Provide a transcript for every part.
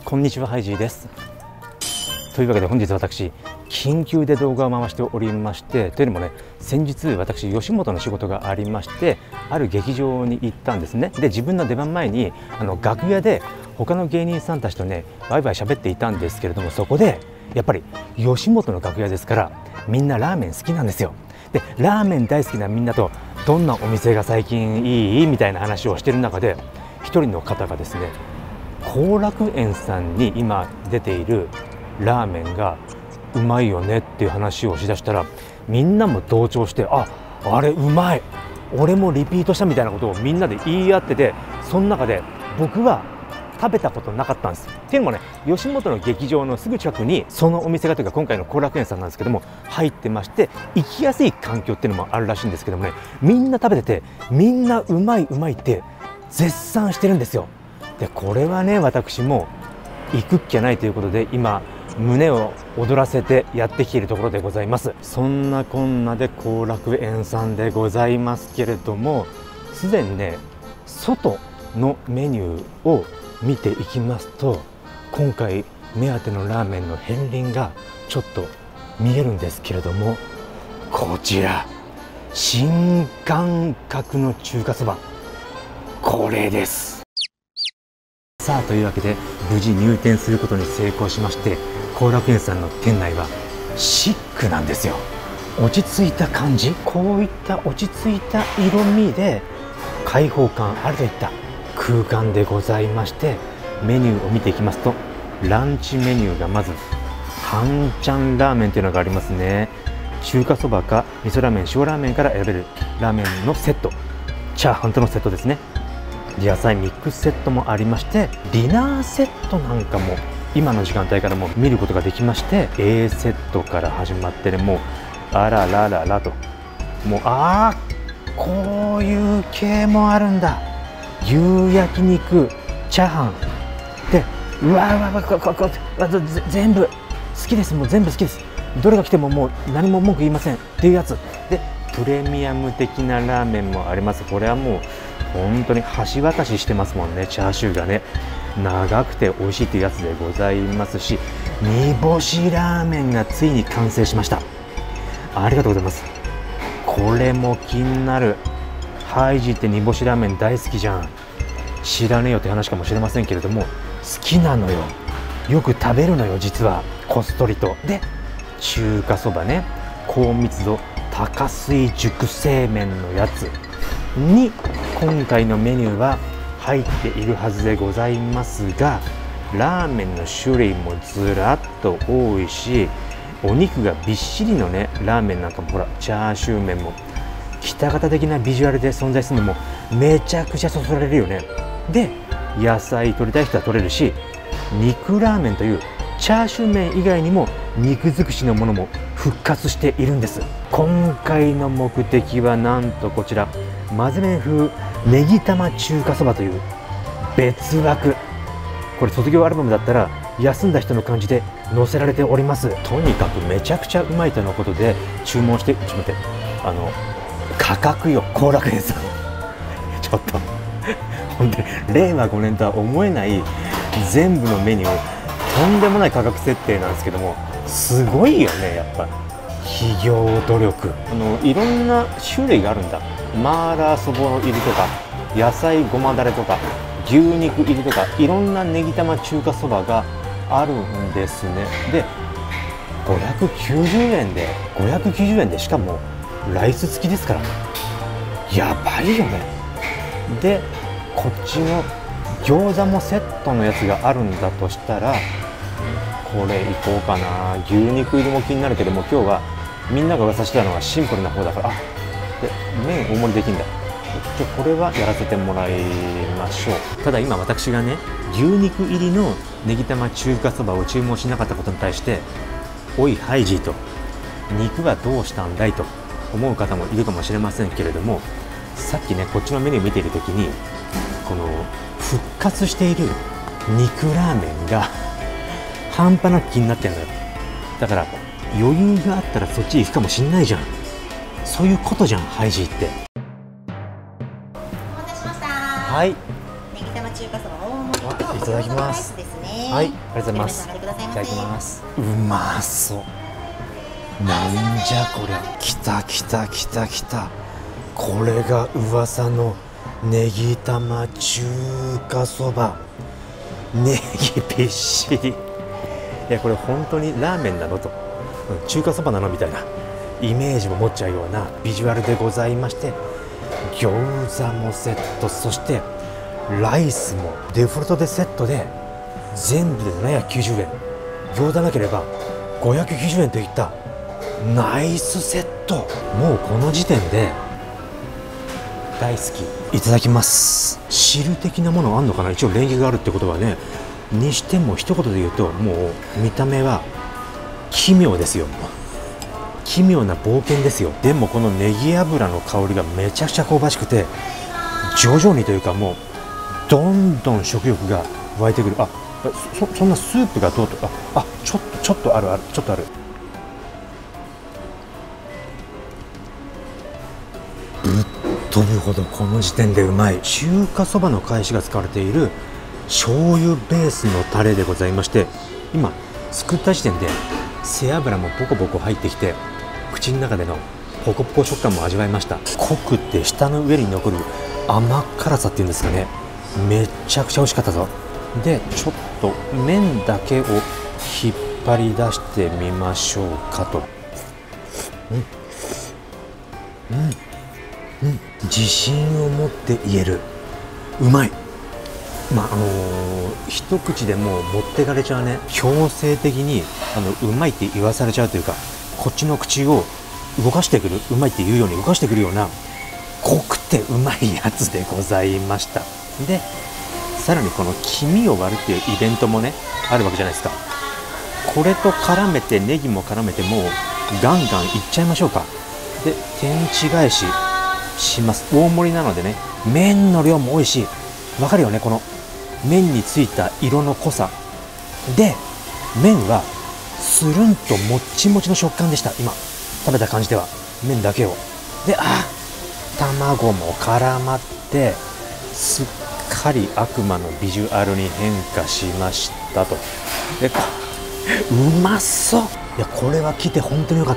こんにちは、ハイジーです。というわけで本日私緊急で動画を回しておりまして、というのもね、先日私吉本の仕事がありまして、ある劇場に行ったんですね。で、自分の出番前に楽屋で他の芸人さんたちとねワイワイ喋っていたんですけれども、そこでやっぱり吉本の楽屋ですからみんなラーメン好きなんですよ。で、ラーメン大好きなみんなとどんなお店が最近いいみたいな話をしてる中で、一人の方がですね、後楽園さんに今出ているラーメンがうまいよねっていう話をしだしたら、みんなも同調して、あれうまい、俺もリピートしたみたいなことをみんなで言い合ってて、その中で僕は食べたことなかったんです。っていうのもね、吉本の劇場のすぐ近くにそのお店が、というか今回の後楽園さんなんですけども入ってまして、行きやすい環境っていうのもあるらしいんですけどもね、みんな食べててみんなうまいうまいって絶賛してるんですよ。で、これはね、私も行くっきゃないということで今胸を躍らせてやってきているところでございます。そんなこんなで後楽園さんでございますけれども、すでにね外のメニューを見ていきますと、今回目当てのラーメンの片鱗がちょっと見えるんですけれども、こちら新感覚の中華そば、これです。さあ、というわけで無事入店することに成功しまして、後楽園さんの店内はシックなんですよ。落ち着いた感じ、こういった落ち着いた色味で開放感あるといった空間でございまして、メニューを見ていきますと、ランチメニューがまず半ちゃんラーメンというのがありますね。中華そばか味噌ラーメン、塩ラーメンから選べるラーメンのセット、チャーハンとのセットですね。野菜ミックスセットもありまして、ディナーセットなんかも今の時間帯からも見ることができまして、 A セットから始まってね、もうあららららと、もうこういう系もあるんだ。牛焼肉、チャーハンで、全部好きです。もう全部好きです。どれが来てももう何も文句言いませんっていうやつで、プレミアム的なラーメンもあります。これはもう本当に橋渡ししてますもんね。チャーシューがね長くて美味しいっていうやつでございますし、煮干しラーメンがついに完成しました。ありがとうございます。これも気になる。ハイジって煮干しラーメン大好きじゃん。知らねえよって話かもしれませんけれども、好きなのよ。よく食べるのよ、実は。こっそりと。で、中華そばね、高密度高水熟製麺のやつに今回のメニューは入っているはずでございますが、ラーメンの種類もずらっと多いし、お肉がびっしりのねラーメンなんかも、ほらチャーシュー麺も北方的なビジュアルで存在するのもめちゃくちゃそそられるよね。で、野菜取りたい人は取れるし、肉ラーメンというチャーシュー麺以外にも肉尽くしのものも復活しているんです。今回の目的はなんとこちら、混ぜ麺風ネギ玉中華そばという別枠。これ卒業アルバムだったら休んだ人の感じで載せられております。とにかくめちゃくちゃうまいとのことで注文して、ちょっと待って、価格よ、後楽園さんちょっと本当に令和5年とは思えない全部のメニュー、とんでもない価格設定なんですけども、すごいよね。やっぱ企業努力、いろんな種類があるんだ。マーラーそぼろ入りとか、野菜ごまだれとか、牛肉入りとか、いろんなネギ玉中華そばがあるんですね。で、590円でしかもライス付きですから、やばいよね。で、こっちの餃子もセットのやつがあるんだとしたら、これいこうかな。牛肉入りも気になるけども、今日はみんなが噂してたのがシンプルな方だから、で麺大盛りできるんだ。これはやらせてもらいましょう。ただ今私がね、牛肉入りのネギ玉中華そばを注文しなかったことに対して、おいハイジーと、肉はどうしたんだいと思う方もいるかもしれませんけれども、さっきねこっちのメニュー見ている時に、この復活している肉ラーメンが半端なく気になってるのよ。だから余裕があったらそっち行くかもしんないじゃん。そういうことじゃん、ハイジーって。 お待たせしました。 はい。 ネギ玉中華そば大盛りといただきます。 ですね。 はい、ありがとうございます。 いただきます。うまそう。なんじゃこりゃ。きたきたきたきた。これが噂のネギ玉中華そば。ネギびっしり。いやこれ本当にラーメンなのと、中華そばなのみたいなイメージも持っちゃうようなビジュアルでございまして、餃子もセット、そしてライスもデフォルトでセットで全部で790円、餃子なければ590円といったナイスセット。もうこの時点で大好き。いただきます。汁的なものあんのかな。一応レンゲがあるってことはね、にしても一言で言うともう見た目は奇妙ですよ。奇妙な冒険ですよ。でもこのネギ油の香りがめちゃくちゃ香ばしくて、徐々にというかもうどんどん食欲が湧いてくる。そんなスープがどうとか、ちょっとあるちょっとある。ぶっ飛ぶほどこの時点でうまい。中華そばの返しが使われている醤油ベースのタレでございまして、今作った時点で背脂もボコボコ入ってきて、口の中でのポコポコ食感も味わいました。濃くって舌の上に残る甘辛さっていうんですかね、めちゃくちゃ美味しかったぞ。でちょっと麺だけを引っ張り出してみましょうかと。自信を持って言える、うまい。一口でもう持ってかれちゃうね。強制的にうまいって言わされちゃうというか、こっちの口を動かしてくる、うまいって言うように動かしてくるような濃くてうまいやつでございました。でさらにこの黄身を割るっていうイベントもねあるわけじゃないですか。これと絡めてネギも絡めてもうガンガンいっちゃいましょうか。で天地返しします。大盛りなのでね、麺の量も多いし、わかるよね、この麺についた色の濃さで、麺はスルンともっちもちの食感でした。今食べた感じでは麺だけを。で卵も絡まってすっかり悪魔のビジュアルに変化しましたと。でうまそう。いやこれは来て本当によかった。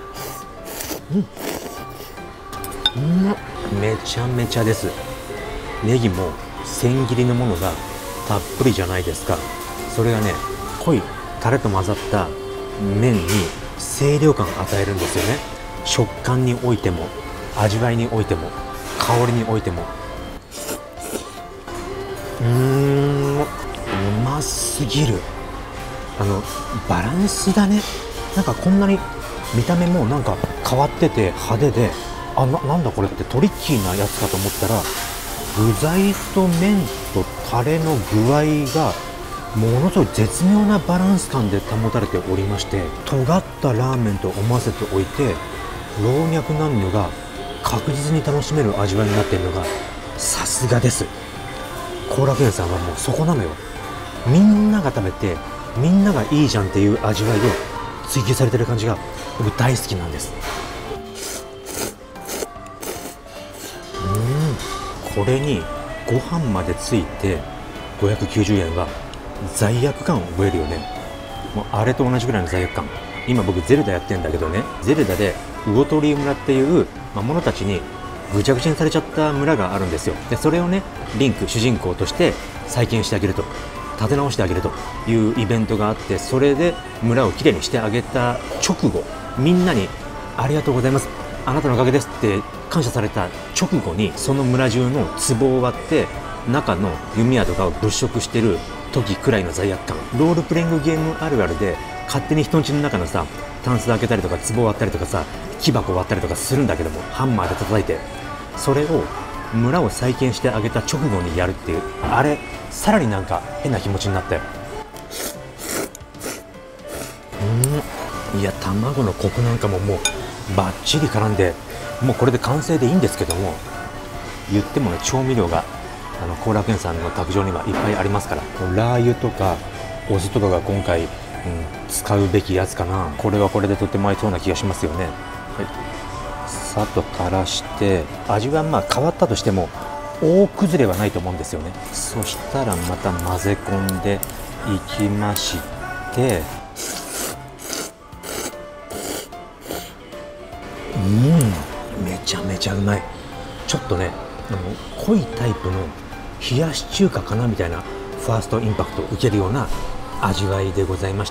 めちゃめちゃです。ネギも千切りのものがたっぷりじゃないですか。それがね濃いタレと混ざった麺に清涼感を与えるんですよね。食感においても味わいにおいても香りにおいてもうますぎる。バランスだね。なんかこんなに見た目もなんか変わってて派手で、なんだこれってトリッキーなやつかと思ったら、具材と麺とタレの具合がものすごい絶妙なバランス感で保たれておりまして、尖ったラーメンと思わせておいて老若男女が確実に楽しめる味わいになっているのがさすがです。後楽園さんはもうそこなのよ。みんなが食べてみんながいいじゃんっていう味わいを追求されてる感じが僕大好きなんです。これにご飯までついて590円は罪悪感を覚えるよね。もうあれと同じぐらいの罪悪感。今僕ゼルダやってんだけどね、ゼルダで魚鳥村っていう魔物たちにぐちゃぐちゃにされちゃった村があるんですよ。でそれをねリンク主人公として再建してあげると、立て直してあげるというイベントがあって、それで村をきれいにしてあげた直後、みんなにありがとうございます、あなたのおかげですって感謝された直後に、その村中の壺を割って中の弓矢とかを物色してる時くらいの罪悪感。ロールプレイングゲームあるあるで勝手に人ん家の中のさタンス開けたりとか壺を割ったりとかさ木箱を割ったりとかするんだけども、ハンマーで叩いて、それを村を再建してあげた直後にやるっていう、あれさらになんか変な気持ちになったよ。いや卵のコクなんかももうバッチリ絡んで、もうこれで完成でいいんですけども、言ってもね調味料が後楽園さんの卓上にはいっぱいありますから、ラー油とかお酢とかが今回、使うべきやつかな。これはこれでとっても合いそうな気がしますよね。はい、さっと垂らして、味はまあ変わったとしても大崩れはないと思うんですよね。そしたらまた混ぜ込んでいきまして、めちゃめちゃうまい。ちょっとね、濃いタイプの冷やし中華かなみたいなファーストインパクトを受けるような味わいでございまして、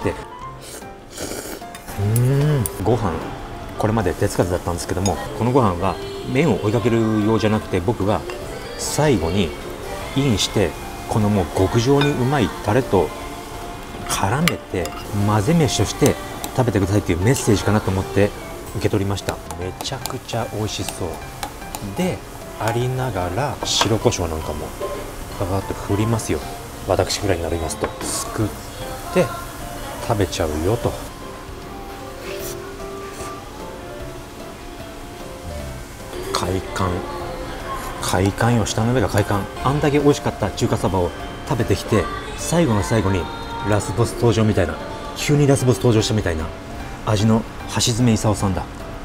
ご飯これまで手つかずだったんですけども、このご飯は麺を追いかけるようじゃなくて、僕は最後にインしてこのもう極上にうまいタレと絡めて混ぜ飯として食べてくださいっていうメッセージかなと思って受け取りました。めちゃくちゃ美味しそうでありながら、白胡椒なんかもガガッと振りますよ。私ぐらいになりますとすくって食べちゃうよと。快感よ、舌の上が快感。あんだけ美味しかった中華そばを食べてきて、最後の最後にラスボス登場みたいな、急にラスボス登場したみたいな味の橋爪功さんだ。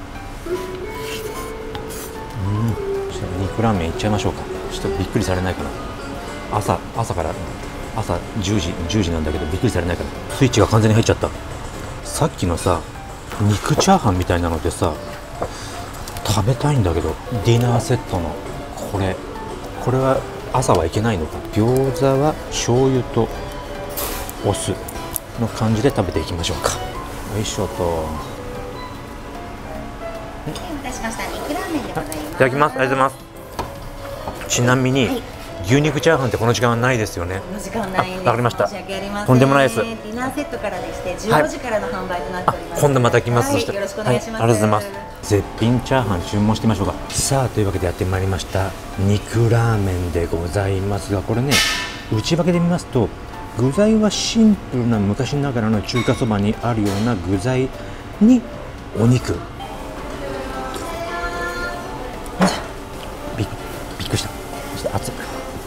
肉ラーメンいっちゃいましょうか。ちょっとびっくりされないかな。朝から朝10時なんだけど、びっくりされないかな。スイッチが完全に入っちゃった。さっきのさ肉チャーハンみたいなのでさ食べたいんだけど、ディナーセットのこれは朝はいけないのか。餃子は醤油とお酢の感じで食べていきましょうか。よいしょと。 お待たせしました。肉ラーメンでございます。 いただきます。ありがとうございます。ちなみに、はい、牛肉チャーハンってこの時間はないですよね。 この時間はないんです。 わかりました。 申し訳ありません。 とんでもないです。 ディナーセットからでして15時からの販売となっております。 今度また来ます。 はい、よろしくお願いします。 ありがとうございます。絶品チャーハン注文してみましょうか。さあ、というわけでやってまいりました肉ラーメンでございますが、これね、内訳で見ますと具材はシンプルな昔ながらの中華そばにあるような具材にお肉。びっくりした。ちょっと熱い。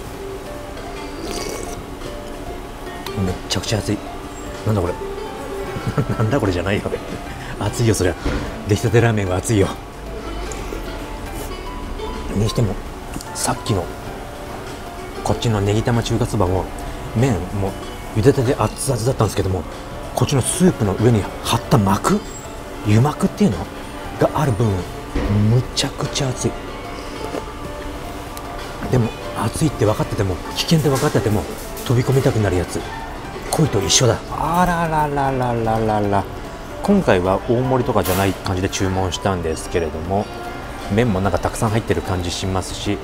めっちゃくちゃ熱い。なんだこれなんだこれじゃないよ熱いよ、そりゃ出来たてラーメンは熱いよ。にしてもさっきのこっちのネギ玉中華そばも麺も茹でたて熱々だったんですけども、こっちのスープの上に張った膜、油膜っていうのがある分むちゃくちゃ熱い。でも熱いって分かってても、危険って分かってても飛び込みたくなるやつ、恋と一緒だ。あららららららら。今回は大盛りとかじゃない感じで注文したんですけれども、麺もなんかたくさん入ってる感じしますし、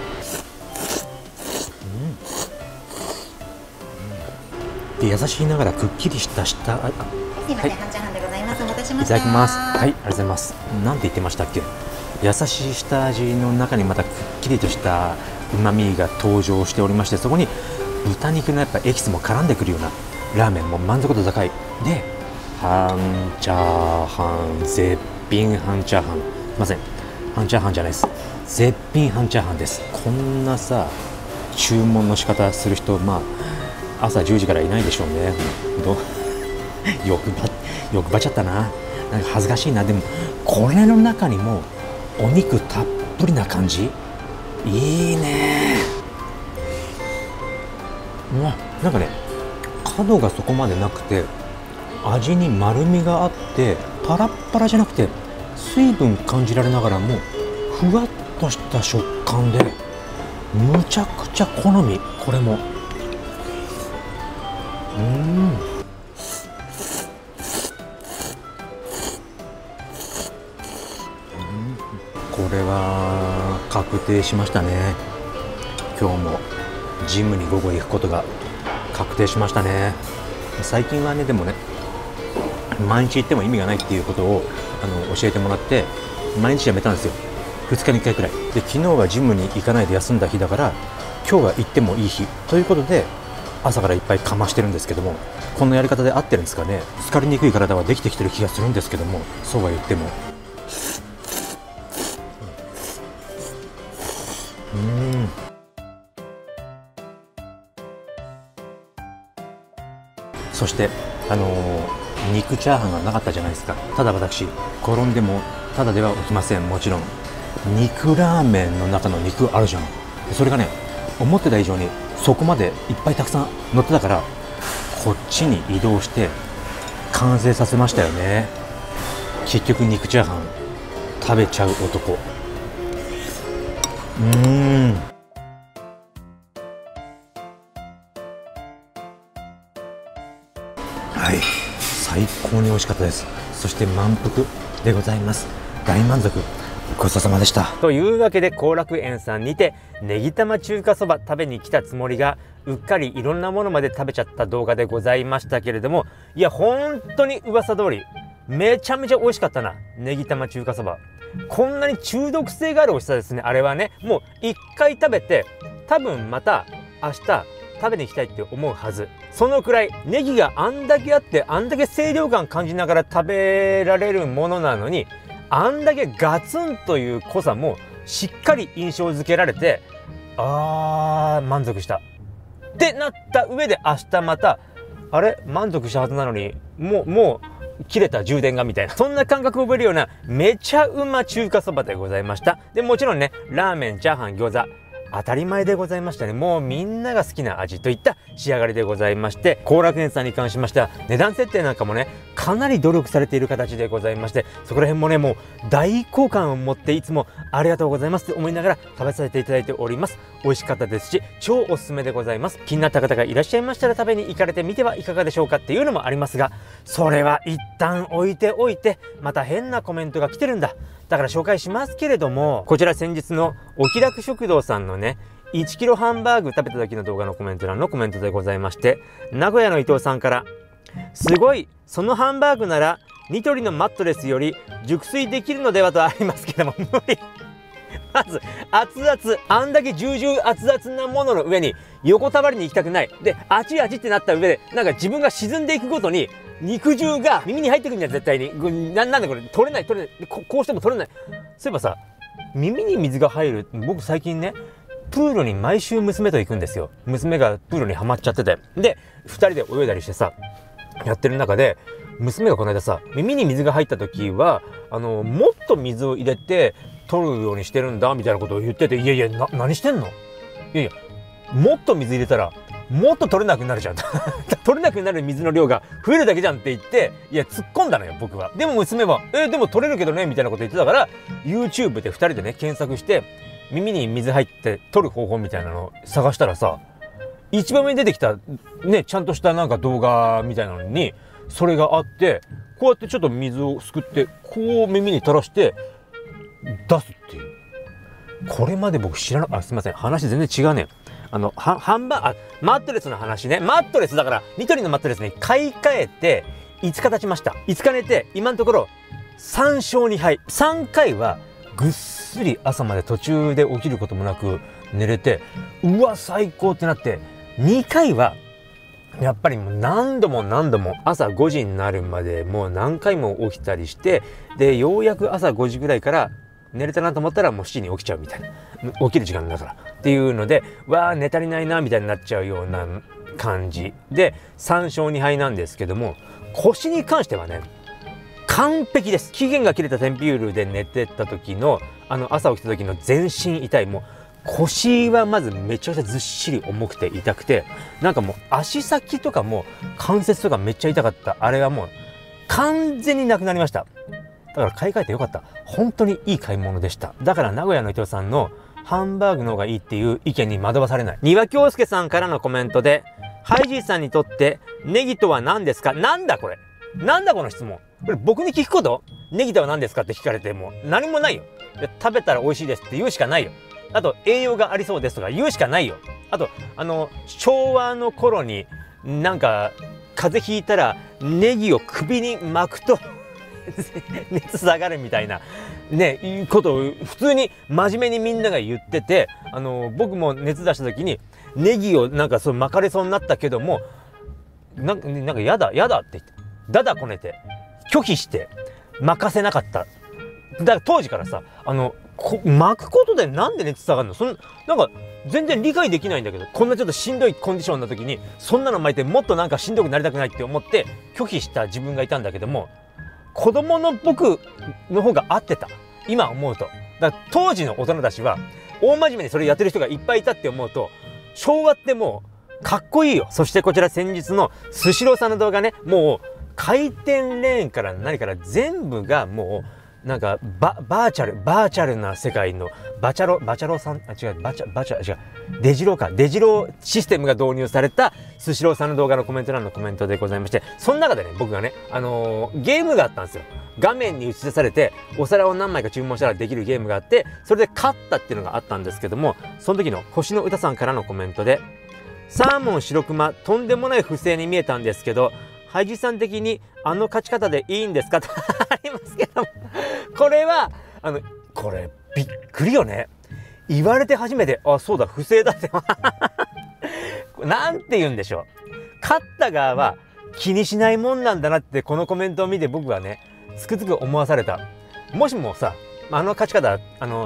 で優しいながらくっきりした舌。 すいません、半チャーハンでございます。お待たせしました。 いただきます。はい、ありがとうございます。なんて言ってましたっけ。優しい下味の中にまたくっきりとした旨味が登場しておりまして、そこに豚肉のやっぱエキスも絡んでくるようなラーメンも満足度高いで、半チャーハン、絶品半チャーハン。すいません、半チャーハンじゃないです、絶品半チャーハンです。こんなさ注文の仕方する人、まあ朝10時からいないでしょうね。欲張っちゃったな。なんか恥ずかしいな。でもこれの中にもお肉たっぷりな感じ、いいね。なんかね、角がそこまでなくて味に丸みがあって、パラッパラじゃなくて水分感じられながらもふわっとした食感で、むちゃくちゃ好み。これもこれは確定しましたね。今日もジムに午後行くことが確定しましたね。最近はね、でもね、毎日行っても意味がないっていうことを教えてもらって、毎日やめたんですよ。2日に1回くらいで、昨日はジムに行かないで休んだ日だから、今日は行ってもいい日ということで朝からいっぱいかましてるんですけども、このやり方で合ってるんですかね。疲れにくい体はできてきてる気がするんですけども、そうは言ってもそして肉チャーハンがなかったじゃないですか。ただ私転んでもただでは起きません。もちろん肉ラーメンの中の肉あるじゃん。それがね思ってた以上にそこまでいっぱいたくさん乗ってたから、こっちに移動して完成させましたよね。結局肉チャーハン食べちゃう男。はい、最高に美味しかったです。そして満腹でございます。大満足。ごちそうさまでした。というわけで後楽園さんにてネギ玉中華そば食べに来たつもりが、うっかりいろんなものまで食べちゃった動画でございましたけれども、いや本当に噂通りめちゃめちゃ美味しかったな、ネギ玉中華そば。こんなに中毒性がある美味しさですね、あれはね。もう一回食べて多分また明日食べに行きたいって思うはず。そのくらいネギがあんだけあって、あんだけ清涼感感じながら食べられるものなのに、あんだけガツンという濃さもしっかり印象づけられて、満足したってなった上で、明日またあれ満足したはずなのにもう切れた充電がみたいな、そんな感覚を覚えるようなめちゃうま中華そばでございました。でもちろんね、ラーメン、チャーハン、餃子当たり前でございましたね。もうみんなが好きな味といった仕上がりでございまして、後楽園さんに関しましては値段設定なんかもね、かなり努力されている形でございまして、そこら辺もね、もう大好感を持っていつもありがとうございますと思いながら食べさせていただいております。美味しかったですし、超おすすめでございます。気になった方がいらっしゃいましたら食べに行かれてみてはいかがでしょうかっていうのもありますが、それは一旦置いておいて、また変なコメントが来てるんだ。だから紹介しますけれども、こちら先日のお気楽食堂さんのね、1キロハンバーグ食べた時の動画のコメント欄のコメントでございまして、名古屋の伊藤さんから、すごい、そのハンバーグならニトリのマットレスより熟睡できるのではとありますけども、無理。まず熱々、あんだけ重々熱々なものの上に横たわりに行きたくない。で、あちあちってなった上で、なんか自分が沈んでいくごとに肉汁が耳に入ってくるんじゃん、絶対に。なんだこれ、取れないこうしても取れない。そういえばさ、耳に水が入る、僕最近ね、プールに毎週娘と行くんですよ。娘がプールにはまっちゃってて、で2人で泳いだりしてさ、やってる中で娘がこの間さ、耳に水が入った時はもっと水を入れて取るようにしてるんだみたいなことを言ってて、いやいや、何してんの。いやいや、もっと水入れたらもっと取れなくなるじゃん取れなくなる水の量が増えるだけじゃんって言って、いや突っ込んだのよ僕は。でも娘はでも取れるけどねみたいなこと言ってたから、 YouTube で2人でね検索して耳に水入って取る方法みたいなのを探したらさ、一番上に出てきたね、ちゃんとしたなんか動画みたいなのにそれがあって、こうやってちょっと水をすくってこう耳に垂らして出すっていう。これまで僕知らな、すいません、話全然違うね。ハンバーグ、マットレスの話ね。マットレスだからニトリのマットレスに買い替えて5日経ちました。5日寝て今のところ3勝2敗。3回はぐっすり朝まで途中で起きることもなく寝れて、うわ最高ってなって、2回はやっぱりもう何度も朝5時になるまでもう何回も起きたりして、でようやく朝5時ぐらいから寝れたなと思ったらもう7時に起きちゃうみたいな、起きる時間だからっていうので、わあ寝足りないなみたいになっちゃうような感じで3勝2敗なんですけども、腰に関してはね完璧です。期限が切れたテンピュールで寝てた時の朝起きた時の全身痛い、もう腰はまずめちゃくちゃずっしり重くて痛くて、なんかもう足先とかも関節とかめっちゃ痛かった。あれはもう完全になくなりました。だから買い替えてよかった。本当にいい買い物でした。だから名古屋の伊藤さんのハンバーグの方がいいっていう意見に惑わされない。丹羽京介さんからのコメントで、ハイジーさんにとってネギとは何ですか。なんだこれ、なんだこの質問。これ僕に聞くこと？ネギとは何ですかって聞かれても何もないよ。食べたら美味しいですって言うしかないよ。あと栄養がありそうですとか言うしかないよ。あと昭和の頃になんか風邪ひいたらネギを首に巻くと熱下がるみたいなね、いうことを普通に真面目にみんなが言ってて、僕も熱出した時にネギをなんかそう巻かれそうになったけども、なんかやだって言ってだだこねて拒否して巻かせなかった。だから当時からさ巻くことでなんで熱下がるの、なんか全然理解できないんだけど、こんなちょっとしんどいコンディションの時にそんなの巻いてもっとなんかしんどくなりたくないって思って拒否した自分がいたんだけども、子供の僕の方が合ってた今思うと。だから当時の大人たちは大真面目にそれやってる人がいっぱいいたって思うと、 昭和ってもうかっこいいよ。そしてこちら先日のスシローさんの動画ね、もう回転レーンから何から全部がもうなんかバーチャルな世界のバチャロさん、デジローシステムが導入されたスシローさんの動画のコメント欄のコメントでございまして、その中でね、僕がね、ゲームがあったんですよ。画面に映し出されてお皿を何枚か注文したらできるゲームがあって、それで勝ったっていうのがあったんですけども、その時の星の歌さんからのコメントで、サーモン白熊とんでもない不正に見えたんですけど、ハイジさん的にあの勝ち方でいいんですかとありますけども、これはこれびっくりよね。言われて初めて、あ、そうだ、不正だってなんて言うんでしょう、勝った側は気にしないもんなんだなって、このコメントを見て僕はね、つくづく思わされた。もしもさ、勝ち方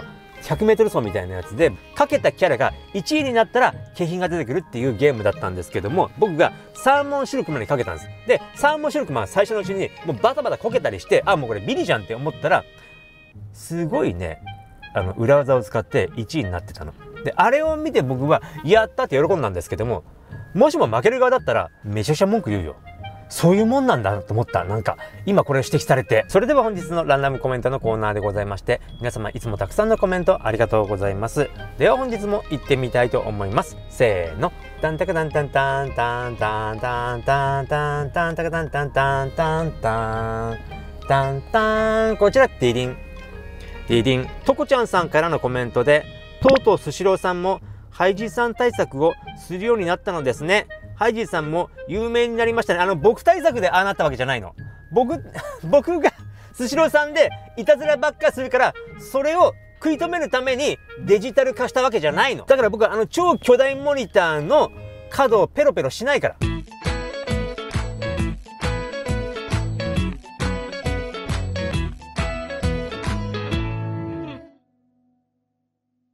100m 走みたいなやつでかけたキャラが1位になったら景品が出てくるっていうゲームだったんですけども、僕がサーモンシルクマにかけたんです。でサーモンシルクマは最初のうちにもうバタバタこけたりして、あ、もうこれビリじゃんって思ったら、すごいね、裏技を使って1位になってたので、あれを見て僕はやったって喜んだんですけども、もしも負ける側だったらめちゃくちゃ文句言うよ。そういうもんなんだと思った。なんか今これを指摘されて。それでは本日のランダムコメントのコーナーでございまして、皆様いつもたくさんのコメントありがとうございます。では本日も行ってみたいと思います。せーの、タンタカタンタンタンタンタンタンタンタンタンタカタンタンタンタンタンタンタン。こちらディリンディリン、とこちゃんさんからのコメントで、とうとうスシローさんもハイジさん対策をするようになったのですね。ハイジさんも有名になりましたね。僕対策でああなったわけじゃないの。僕がスシローさんでいたずらばっかするから、それを食い止めるためにデジタル化したわけじゃないの。だから僕は超巨大モニターの角をペロペロしないから。